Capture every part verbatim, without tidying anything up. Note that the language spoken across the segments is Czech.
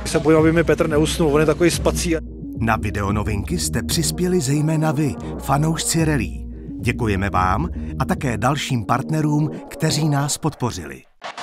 Se bojím, aby mi Petr neusnul, on je takový spací. Na videonovinky jste přispěli zejména vy, fanoušci rallye. Děkujeme vám a také dalším partnerům, kteří nás podpořili.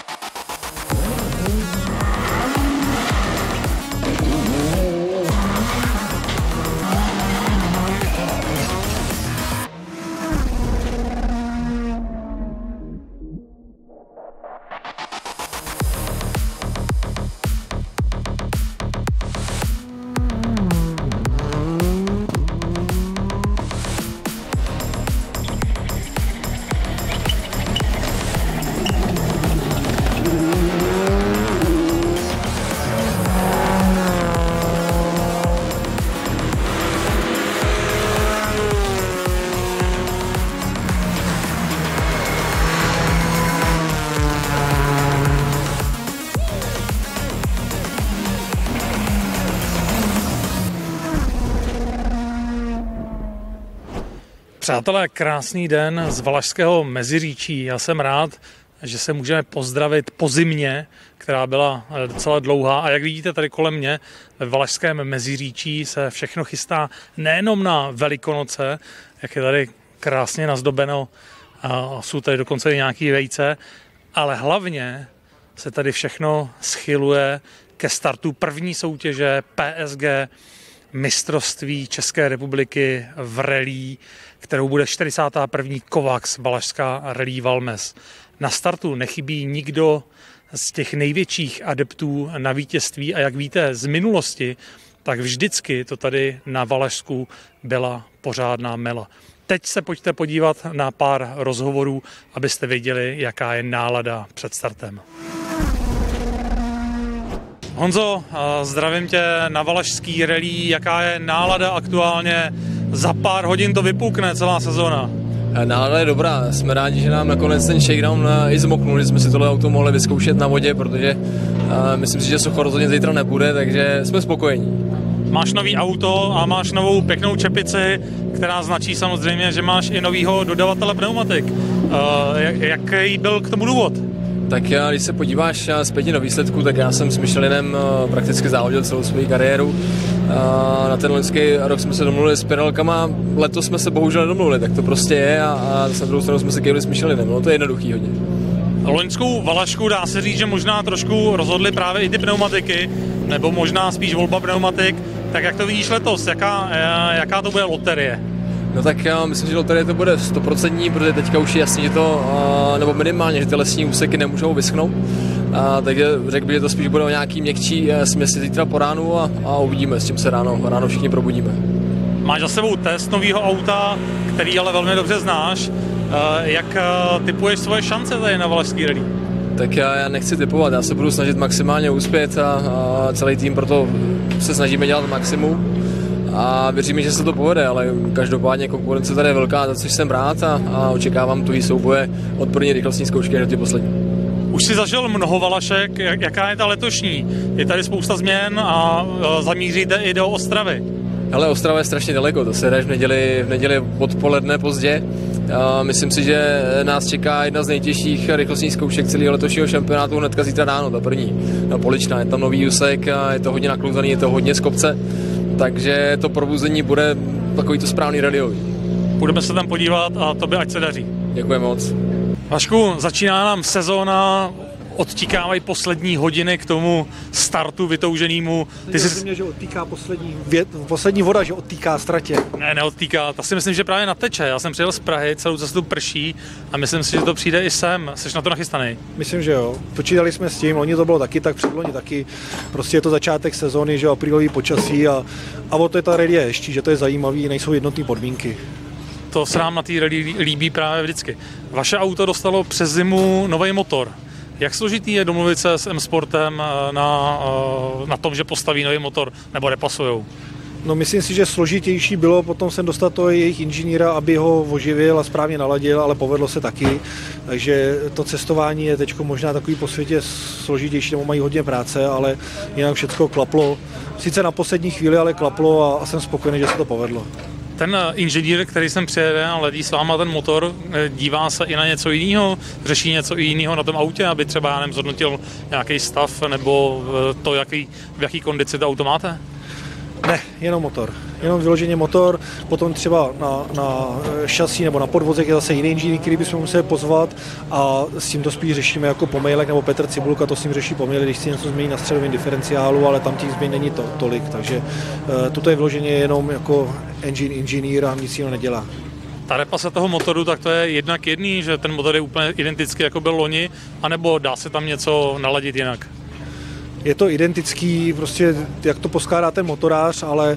Přátelé, krásný den z Valašského Meziříčí. Já jsem rád, že se můžeme pozdravit po zimě, která byla docela dlouhá. A jak vidíte tady kolem mě, ve Valašském Meziříčí se všechno chystá nejenom na Velikonoce, jak je tady krásně nazdobeno, a jsou tady dokonce i nějaký vejce, ale hlavně se tady všechno schyluje ke startu první soutěže P S G mistrovství České republiky v rallye, kterou bude čtyřicátá první Kovax Valašská rallye Valmes. Na startu nechybí nikdo z těch největších adeptů na vítězství a jak víte z minulosti, tak vždycky to tady na Valašsku byla pořádná mela. Teď se pojďte podívat na pár rozhovorů, abyste věděli, jaká je nálada před startem. Honzo, zdravím tě na Valašský rallye. Jaká je nálada aktuálně? Za pár hodin to vypukne celá sezóna. Nálada je dobrá. Jsme rádi, že nám nakonec ten shakedown i zmoknul, že jsme si tohle auto mohli vyzkoušet na vodě, protože uh, myslím si, že sucho rozhodně zítra nebude, takže jsme spokojení. Máš nový auto a máš novou pěknou čepici, která značí samozřejmě, že máš i novýho dodavatele pneumatik. Uh, jak, jaký byl k tomu důvod? Tak já, když se podíváš zpětně do výsledku, tak já jsem s Michelinem prakticky závodil celou svou kariéru. Na ten loňský rok jsme se domluvili s Pirelkama, letos jsme se bohužel nedomluvili, tak to prostě je a, a na druhou stranu jsme se kejvili s Michelinem, no to je jednoduchý hodně. Loňskou Valašku dá se říct, že možná trošku rozhodly právě i ty pneumatiky, nebo možná spíš volba pneumatik, tak jak to vidíš letos, jaká, jaká to bude loterie? No tak já myslím, že loterie to bude stoprocentní, protože teďka už je jasný, že to, nebo minimálně, že ty lesní úseky nemůžou vyschnout. A, takže řekl bych, že to spíš bude o nějaký měkčí směsi zítra po ránu a, a uvidíme, s čím se ráno, ráno všichni probudíme. Máš za sebou test nového auta, který ale velmi dobře znáš. Jak tipuješ svoje šance tady na Valašský rallye? Tak já, já nechci tipovat, já se budu snažit maximálně uspět a, a celý tým proto se snažíme dělat maximum. A věříme, že se to povede, ale každopádně konkurence tady je velká, za což jsem rád a, a očekávám tuhý souboje od první rychlostní zkoušky až do ty poslední. Už jsi zažil mnoho Valašek, jaká je ta letošní? Je tady spousta změn a zamíříte i do Ostravy. Hele, Ostrava je strašně daleko, to se jdeš v neděli, v neděli odpoledne pozdě. A myslím si, že nás čeká jedna z nejtěžších rychlostních zkoušek celého letošního šampionátu hnedka zítra ráno, ta první. No, Poličná, je tam nový úsek, je to hodně naklouzaný, je to hodně z kopce. Takže to probuzení bude takový to správný radiový. Budeme se tam podívat a tobě ať se daří. Děkuji moc. Vašku, začíná nám sezóna, odtíkávají poslední hodiny k tomu startu vytouženému. Ty jsi mě, že odtýká poslední, věd, poslední voda, že odtýká ztratě. Ne, neodtýká. Ta si myslím, že právě nateče. Já jsem přijel z Prahy, celou cestu prší a myslím si, že to přijde i sem. Jsi na to nachystaný? Myslím, že jo. Počítali jsme s tím, loni to bylo taky, tak předloni taky. Prostě je to začátek sezóny, že aprílový počasí a, a o to je ta rally ještě, že to je zajímavý, nejsou jednotné podmínky. To se nám na té rally líbí právě vždycky. Vaše auto dostalo přes zimu nový motor. Jak složitý je domluvit se s M-Sportem na, na tom, že postaví nový motor, nebo nepasujou? No myslím si, že složitější bylo potom sem dostat toho jejich inženýra, aby ho oživil a správně naladil, ale povedlo se taky. Takže to cestování je teď možná takový po světě složitější, nebo mají hodně práce, ale jinak všechno klaplo. Sice na poslední chvíli, ale klaplo a, a jsem spokojený, že se to povedlo. ten inženýr, který sem přijede a ledí s váma ten motor, dívá se i na něco jiného, řeší něco jiného na tom autě, aby třeba, já nevím, zhodnotil nějaký stav nebo to, jaký, v jaký kondici to auto máte? Ne, jenom motor. Jenom vyloženě motor, potom třeba na, na šasí nebo na podvozek je zase jiný inženýr, který bychom museli pozvat a s tím to spíš řešíme jako po mailech, nebo Petr Cibulka to s ním řeší po mailech, když si něco změní na středovém diferenciálu, ale tam těch změn není to, tolik, takže uh, tuto je vyloženě jenom jako engine inženýr a nic jiného nedělá. Ta repasa toho motoru, tak to je jednak jedný, že ten motor je úplně identický, jako byl loni, anebo dá se tam něco naladit jinak? Je to identický, prostě jak to poskládá ten motorář, ale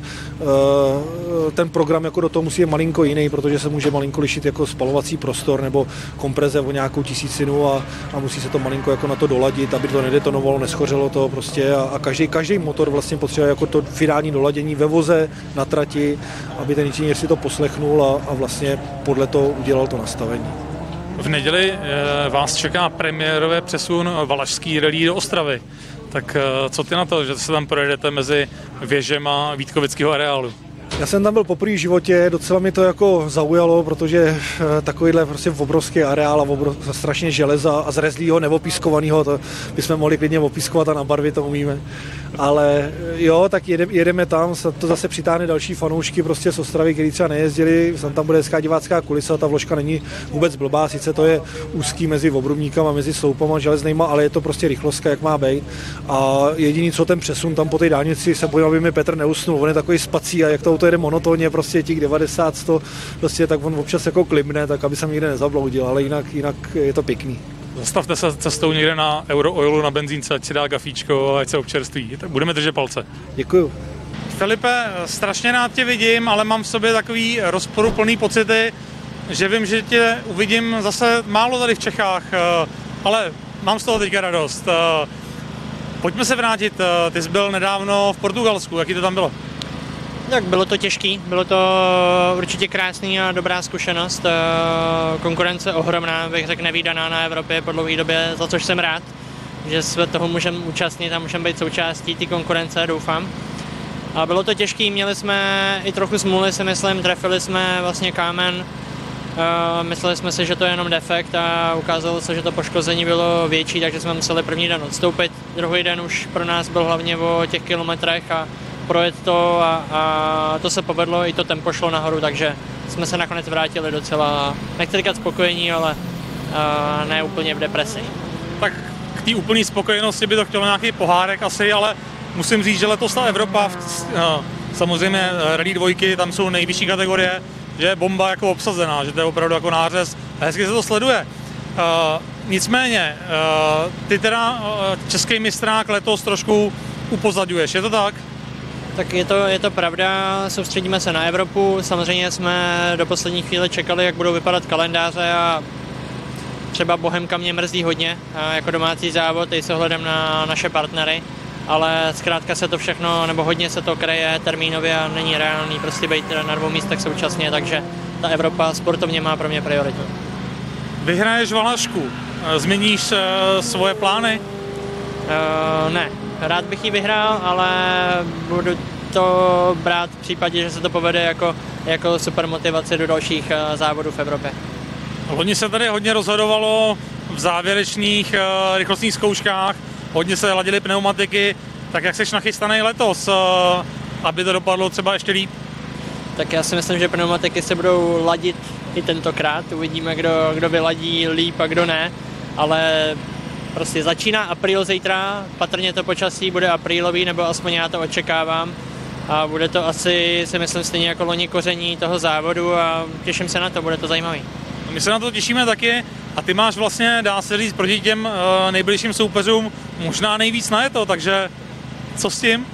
uh, ten program jako do toho musí být malinko jiný, protože se může malinko lišit jako spalovací prostor nebo kompreze o nějakou tisícinu a, a musí se to malinko jako na to doladit, aby to nedetonovalo, neschořelo to prostě a, a každý, každý motor vlastně potřebuje jako to finální doladění ve voze, na trati, aby ten inženýr si to poslechnul a, a vlastně podle toho udělal to nastavení. V neděli e, vás čeká premiérové přesun Valašský rally do Ostravy. Tak co ty na to, že se tam projedete mezi věžema Vítkovického areálu? Já jsem tam byl poprvé v životě, docela mi to jako zaujalo, protože takovýhle prostě obrovský areál a obrov, strašně železa a zrezlýho, neopískovanýho, to bychom mohli klidně opískovat a na barvy to umíme. Ale jo, tak jedeme, jedeme tam, to zase přitáhne další fanoušky prostě z Ostravy, kteří třeba nejezdili, tam bude hezká divácká kulisa, ta vložka není vůbec blbá, sice to je úzký mezi obrubníkama, mezi sloupama železnýma, ale je to prostě rychlostka, jak má být. A jediný, co ten přesun tam po té dálnici, se bojím, aby mi Petr neusnul, on je takový spací a jak to auto jede monotónně, prostě těch devadesát, sto, prostě tak on občas jako klimne, tak aby jsem nikde nezabloudil, ale jinak, jinak je to pěkný. Zastavte se cestou někde na Eurooilu na benzínce, ať si dá gafíčko a ať se občerství. Budeme držet palce. Děkuju. Filipe, strašně rád tě vidím, ale mám v sobě takový rozporuplný pocity, že vím, že tě uvidím zase málo tady v Čechách, ale mám z toho teďka radost. Pojďme se vrátit, ty jsi byl nedávno v Portugalsku, jaký to tam bylo? Tak bylo to těžký, bylo to určitě krásný a dobrá zkušenost. Konkurence ohromná, bych řekl, nevídaná na Evropě po dlouhé době, za což jsem rád, že se toho můžeme účastnit a můžeme být součástí té konkurence, doufám. A bylo to těžký, měli jsme i trochu smůly, si myslím, trefili jsme vlastně kámen. Mysleli jsme si, že to je jenom defekt a ukázalo se, že to poškození bylo větší, takže jsme museli první den odstoupit. Druhý den už pro nás byl hlavně o těch kilometrech a projet to a, a to se povedlo, i to tempo šlo nahoru, takže jsme se nakonec vrátili docela, nechci říkat spokojení, ale a, ne úplně v depresi. Tak k té úplné spokojenosti by to chtělo nějaký pohárek asi, ale musím říct, že letos ta Evropa, no, samozřejmě rally dvojky, tam jsou nejvyšší kategorie, že je bomba jako obsazená, že to je opravdu jako nářez a hezky se to sleduje. Uh, nicméně, uh, ty teda uh, český mistrák letos trošku upozadňuješ, je to tak? Tak je to, je to pravda, soustředíme se na Evropu, samozřejmě jsme do poslední chvíle čekali, jak budou vypadat kalendáře a třeba Bohemka mě mrzí hodně jako domácí závod i s ohledem na naše partnery, ale zkrátka se to všechno, nebo hodně se to kreje termínově a není reálný prostě být na dvou místech současně, takže ta Evropa sportovně má pro mě prioritu. Vyhraješ Valašku, změníš svoje plány? Uh, ne. Rád bych ji vyhrál, ale budu to brát v případě, že se to povede jako, jako super motivace do dalších uh, závodů v Evropě. Loni se tady hodně rozhodovalo v závěrečných uh, rychlostních zkouškách, hodně se ladily pneumatiky, tak jak seš nachystaný letos, uh, aby to dopadlo třeba ještě líp? Tak já si myslím, že pneumatiky se budou ladit i tentokrát, uvidíme, kdo, kdo vyladí líp a kdo ne, ale prostě začíná apríl zítra, patrně to počasí bude aprílový, nebo aspoň já to očekávám. A bude to asi, si myslím, stejně jako loni koření toho závodu a těším se na to, bude to zajímavý. My se na to těšíme taky a ty máš vlastně, dá se říct, proti těm uh, nejbližším soupeřům možná nejvíc najeto, takže co s tím?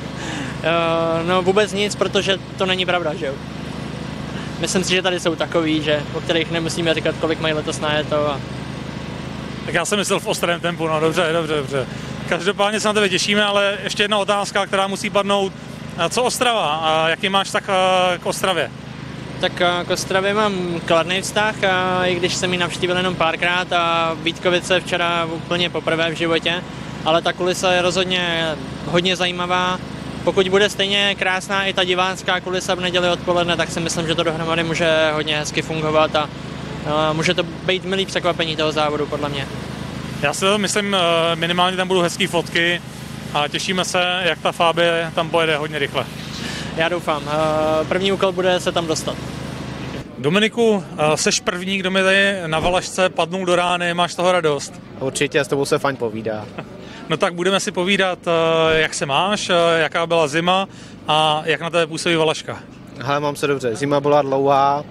Uh, no vůbec nic, protože to není pravda, že jo. Myslím si, že tady jsou takový, že, o kterých nemusíme říkat, kolik mají letos najeto a tak já jsem myslel v ostrém tempu, no dobře, dobře, dobře. Každopádně se na tebe těšíme, ale ještě jedna otázka, která musí padnout. Co Ostrava? A jaký máš tak k Ostravě? Tak k Ostravě mám kladný vztah, a i když jsem ji navštívil jenom párkrát a Vítkovice včera úplně poprvé v životě, ale ta kulisa je rozhodně hodně zajímavá. pokud bude stejně krásná i ta divánská kulisa v neděli odpoledne, tak si myslím, že to dohromady může hodně hezky fungovat a uh, může to být milý překvapení toho závodu, podle mě. Já si to myslím, minimálně tam budou hezký fotky a těšíme se, jak ta Fabie tam pojede hodně rychle. Já doufám. První úkol bude se tam dostat. Dominiku, seš první, kdo mi tady na Valašce padnul do rány, máš toho radost? Určitě, s tebou se fajn povídá. No tak budeme si povídat, jak se máš, jaká byla zima a jak na tebe působí Valaška. Hele, mám se dobře, zima byla dlouhá,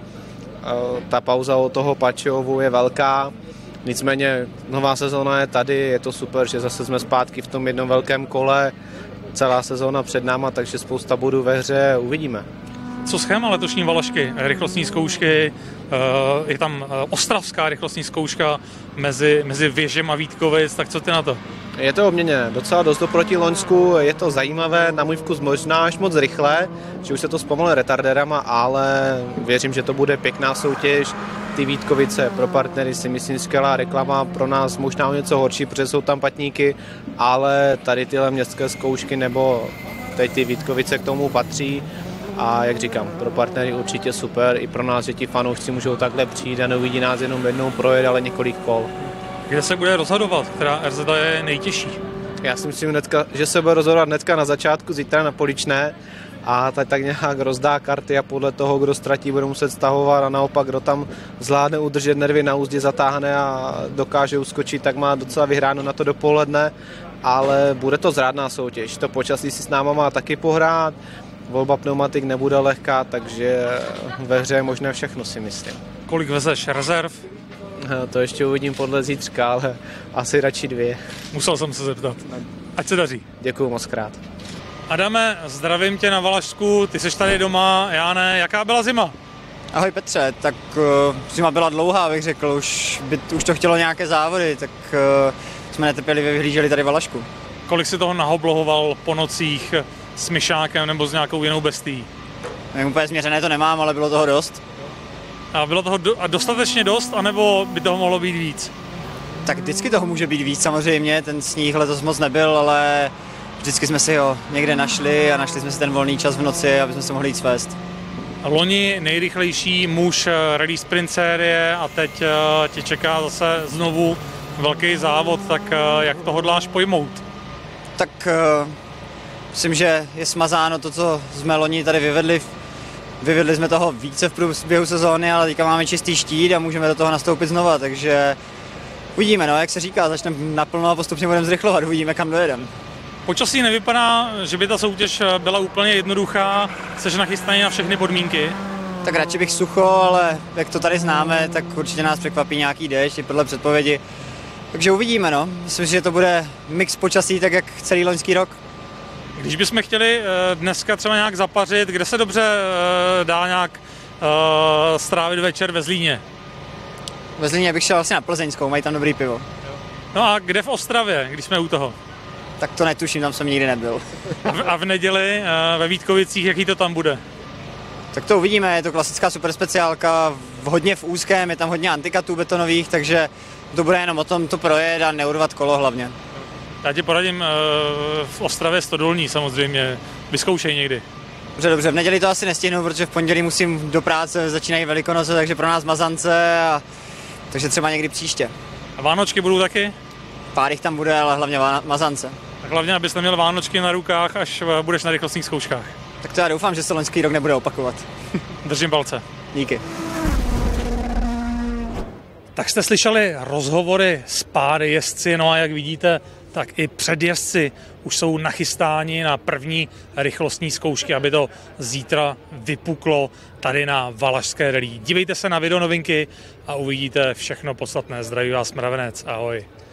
ta pauza od toho Pačiovu je velká, nicméně nová sezóna je tady, je to super, že zase jsme zpátky v tom jednom velkém kole, celá sezóna před náma, takže spousta bodů ve hře, uvidíme. Co schéma letošní Valašky? Rychlostní zkoušky, je tam ostravská rychlostní zkouška mezi, mezi Věžem a Vítkovic, tak co ty na to? Je to obměněné, docela dost oproti loňsku, je to zajímavé, na můj vkus možná až moc rychle, že už se to zpomaluje retardérama, ale věřím, že to bude pěkná soutěž. Ty Vítkovice pro partnery si myslím skvělá reklama, pro nás možná o něco horší, protože jsou tam patníky, ale tady tyhle městské zkoušky nebo teď ty Vítkovice k tomu patří. A jak říkám, pro partnery určitě super, i pro nás, že ti fanoušci můžou takhle přijít a neuvidí nás jenom jednou projet, ale několik kol. Kde se bude rozhodovat, která R Z je nejtěžší? Já si myslím, hnedka, že se bude rozhodovat hnedka na začátku, zítra na Poličné a tak, tak nějak rozdá karty a podle toho, kdo ztratí, bude muset stahovat a naopak, kdo tam zvládne udržet nervy na úzdě, zatáhne a dokáže uskočit, tak má docela vyhráno na to dopoledne, ale bude to zrádná soutěž. To počasí si s náma má taky pohrát. Volba pneumatik nebude lehká, takže ve hře je možné všechno, si myslím. Kolik vezeš rezerv? To ještě uvidím podle zítřka, ale asi radši dvě. Musel jsem se zeptat. Ať se daří. Děkuju moc krát. Adame, zdravím tě na Valašsku, ty jsi tady doma, já ne. Jaká byla zima? Ahoj Petře, tak uh, zima byla dlouhá, bych řekl, už, by, už to chtělo nějaké závody, tak uh, jsme netrpělivě vyhlíželi tady Valašku. Kolik si toho nahoblohoval po nocích s myšákem nebo s nějakou jinou bestií? Já úplně změřené to nemám, ale bylo toho dost. A bylo toho do, a dostatečně dost, anebo by toho mohlo být víc? Tak vždycky toho může být víc samozřejmě, ten sníh letos moc nebyl, ale vždycky jsme si ho někde našli a našli jsme si ten volný čas v noci, aby jsme se mohli jít svést. Loni nejrychlejší muž rally sprint série a teď tě čeká zase znovu velký závod, tak jak to hodláš pojmout? Tak uh, myslím, že je smazáno to, co jsme loni tady vyvedli. Vyvedli jsme toho více v průběhu sezóny, ale teďka máme čistý štít a můžeme do toho nastoupit znova, takže uvidíme, no, jak se říká, začneme naplno a postupně budeme zrychlovat, uvidíme, kam dojedeme. Počasí nevypadá, že by ta soutěž byla úplně jednoduchá, jsi nachystaný na všechny podmínky? Tak radši bych sucho, ale jak to tady známe, tak určitě nás překvapí nějaký déšť i podle předpovědi. Takže uvidíme, no. Myslím, že to bude mix počasí, tak jak celý loňský rok. Když bychom chtěli dneska třeba nějak zapařit, kde se dobře dá nějak strávit večer ve Zlíně? Ve Zlíně bych šel vlastně na Plzeňskou, mají tam dobrý pivo. No a kde v Ostravě, když jsme u toho? Tak to netuším, tam jsem nikdy nebyl. A v neděli ve Vítkovicích, jaký to tam bude? Tak to uvidíme, je to klasická super speciálka, hodně v úzkém, je tam hodně antikatů betonových, takže to bude jenom o tom to projet a neurvat kolo hlavně. Já ti poradím, v Ostravě Stodolní samozřejmě, vyzkoušej někdy. Dobře, dobře, v neděli to asi nestihnu, protože v pondělí musím do práce, začínají Velikonoce, takže pro nás mazance, a takže třeba někdy příště. A Vánočky budou taky? Pár jich tam bude, ale hlavně mazance. Tak hlavně, abys neměl Vánočky na rukách, až budeš na rychlostních zkouškách. Tak to já doufám, že se loňský rok nebude opakovat. Držím palce. Díky. Tak jste slyšeli rozhovory s pár jezdci, no a jak vidíte, tak i předjezdci už jsou nachystáni na první rychlostní zkoušky, aby to zítra vypuklo tady na Valašské rally. Dívejte se na videonovinky a uvidíte všechno podstatné. Zdraví vás Mravenec, ahoj.